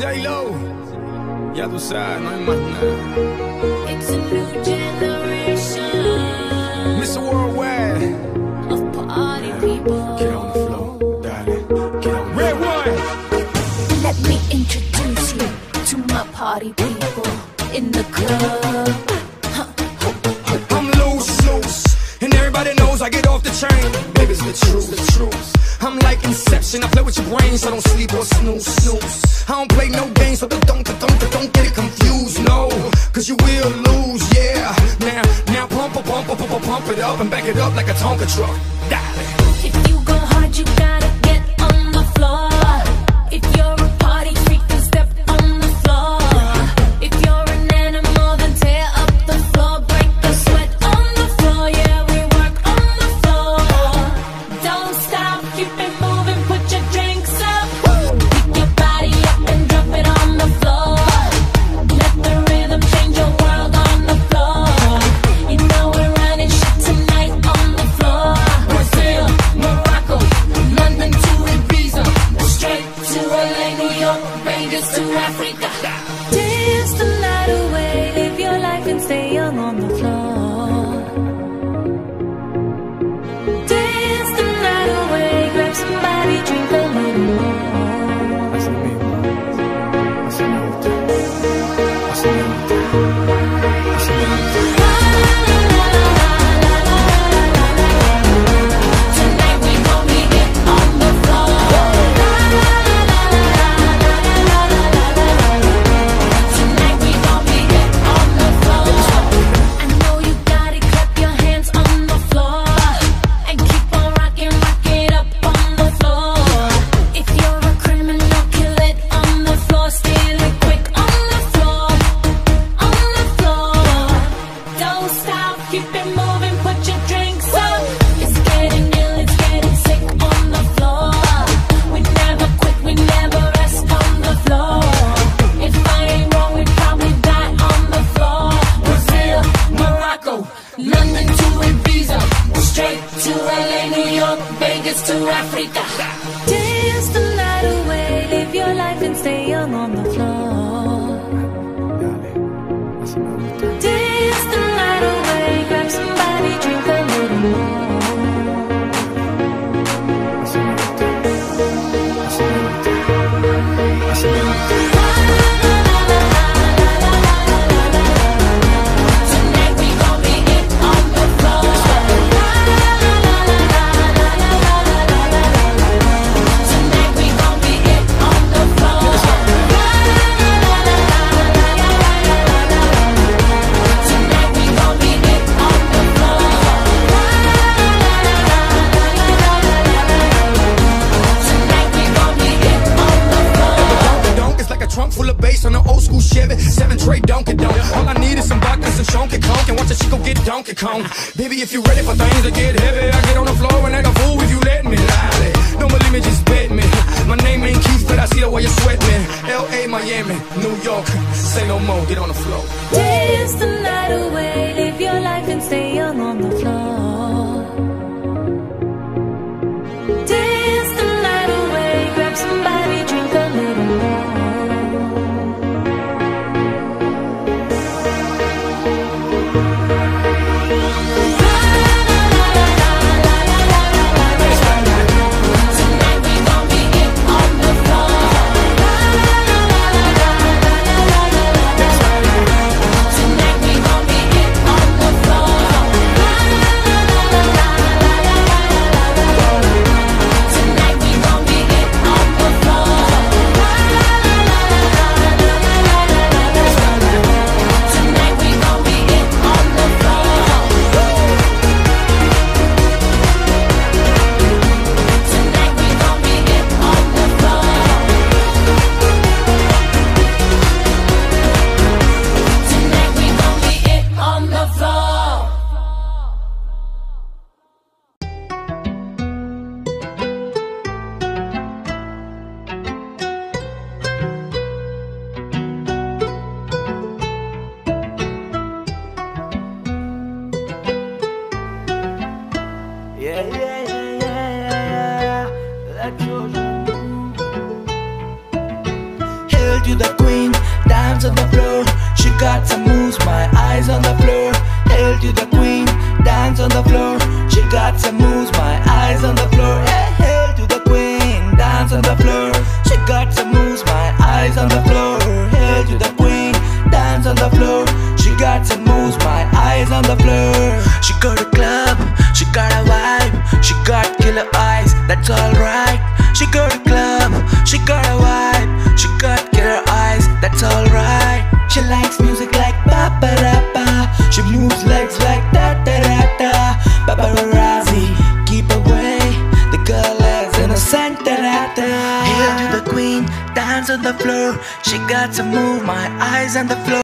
J-Lo, ya tú sabes, no hay más nada. It's a new generation Mr. Worldwide, of party people. get on the floor, darling, get on. Red one. Let me introduce you to my party people in the club. I'm loose, and everybody knows I get off the chain. Baby, it's the truth. I'm like Inception, I play with your brain, so don't sleep or snooze. I don't play no games, so don't get it confused, no, cause you will lose, yeah. Now pump it up and back it up like a Tonka truck. Darling. If you go hard, you gotta get on the floor. If you're a party freak, then step on the floor. If you're an animal, then tear up the floor. Break the sweat on the floor, yeah, we work on the floor. Don't stop, keep it moving, put your drinks up. Pick your body up and drop it on the floor. Let the rhythm change your world on the floor. You know we're running shit tonight on the floor. Brazil, Morocco, London to Ibiza, straight to LA, New York, Vegas to Africa. Dance the night away, live your life and stay young on the floor. Dance the night away, grab somebody, drink a little more. Tonight we gon' be it on the floor. Tonight we gon' be it on the floor. I know you got it, clap your hands on the floor and keep on rocking, rock it up on the floor. If you're a criminal, kill it on the floor, steal it quick on the floor, on the floor. Don't stop, keep it moving, put your drinks up. It's getting ill, it's getting sick on the floor. We never quit, we never rest on the floor. If I ain't wrong, we probably die on the floor. Brazil, Morocco, London to Ibiza, straight to LA, New York, Vegas to Africa. Dance the night away, live your life and stay young on the floor. Dance the night away, grab somebody, drink a little more. Tonight we gon' be it on the floor. Tonight we gon' be it on the floor. Tonight we gon' be it on the floor. Tonight we gon' be it on the floor. Donk, it's like a trunk full of bass on an old school Chevy 7-tray Donkey Donk. All I need is some vodka, some Chunky Conk, and watch a chico get Donkey Kong. Baby, if you ready for things to get heavy, I get on the floor and act a fool if you let me. Lally, don't believe me, just bet me. My name ain't Keith, but I see the way you sweat me. L.A., Miami, New York, say no more, get on the floor. Dance the night away, live your life and stay young on the floor. Dance the night away, grab somebody, drink a little more. Tonight we gon' be it on the floor. Tonight we gon' be it on the floor. Tonight we gon' be it on the floor. Tonight we gon' be it on the floor. Tonight we gon' be it on the floor. Tonight we gon' be it on the floor. Yeah, yeah, yeah, yeah, yeah. Let your dance on the floor. She got some moves, my eyes on the floor. Hail to the queen, dance on the floor. She got some moves, my eyes on the floor. Hey, hail to the queen, dance on the floor. She got some moves, my eyes on the floor. Hail to the queen, dance on the floor. She got some moves, my eyes on the floor. She got a club, she got a vibe. She got killer eyes, that's alright. She got a club, she got a vibe. She got killer eyes, that's alright. She likes music like ba-ba-da-ba. She moves legs like da-da-da-da. Paparazzi, keep away. The girl is innocent, da-da-da. Hail to the queen, dance on the floor. She got to move, my eyes on the floor.